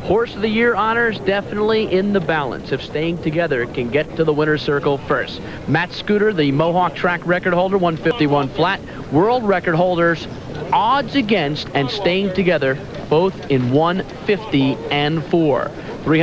Horse of the Year honors definitely in the balance. If Staying Together can get to the winner's circle first. Matt Scooter, the Mohawk track record holder, 151 flat. World record holders, odds against, and Staying Together, both in 150 and 4.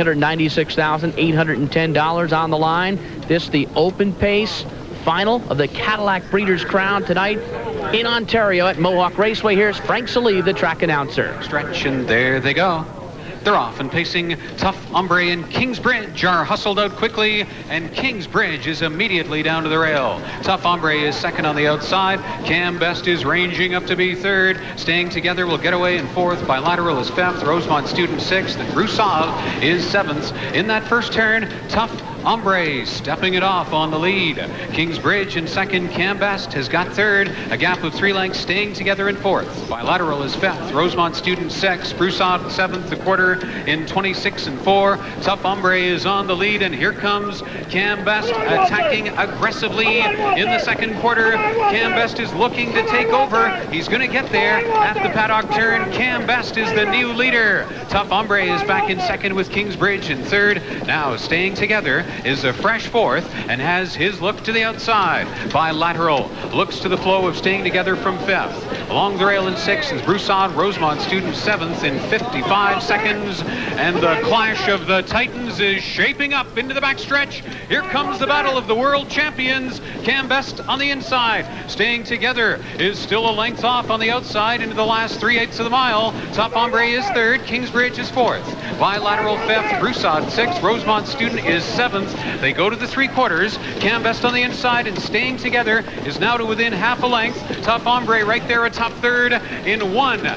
$396,810 on the line. This the open pace final of the Cadillac Breeders' Crown tonight in Ontario at Mohawk Raceway. Here's Frank Salive, the track announcer. Stretch, and there they go. They're off and pacing. Tough Hombre and Kingsbridge are hustled out quickly, and Kingsbridge is immediately down to the rail. Tough Hombre is second on the outside. Cam Best is ranging up to be third. Staying Together will get away in fourth. Bilateral is fifth. Rosemont Student sixth. And Broussard is seventh. In that first turn, Tough Hombre stepping it off on the lead. Kingsbridge in second. Cam Best has got third. A gap of 3 lengths. Staying Together in fourth. Bilateral is fifth. Rosemont Student sixth. Broussard seventh. The quarter in 26 and 4. Tough Hombre is on the lead, and here comes Cam Best attacking aggressively in the second quarter. Cam Best is looking to take over. He's going to get there at the paddock turn. Cam Best is the new leader. Tough Hombre is back in second with Kingsbridge in third. Now Staying Together is a fresh fourth and has his look to the outside. Bilateral looks to the flow of Staying Together from fifth. Along the rail in sixth is Broussard. Rosemont Student seventh in 55 seconds. And the clash of the Titans is shaping up into the backstretch. Here comes the battle of the world champions. Cam Best on the inside. Staying Together is still a length off on the outside into the last 3/8 of the mile. Tough Hombre is third. Kingsbridge is fourth. Bilateral fifth. Broussard sixth. Rosemont Student is seventh. They go to the 3/4. Cam Best on the inside, and Staying Together is now to within half a length. Tough Hombre right there atop third in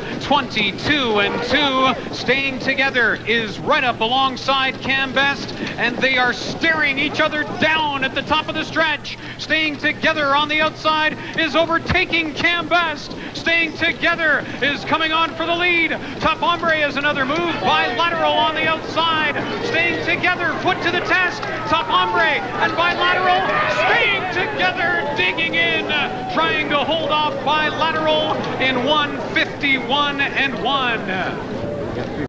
1:22 and 2. Staying Together is right up alongside Cam Best, and they are staring each other down at the top of the stretch. Staying Together on the outside is overtaking Cam Best. Staying Together is coming on for the lead. Tough Hombre has another move. Bilateral on the outside. Staying Together put to the test. Tough Hombre and Bilateral. Staying Together digging in, trying to hold off Bilateral in 1:51 and 1.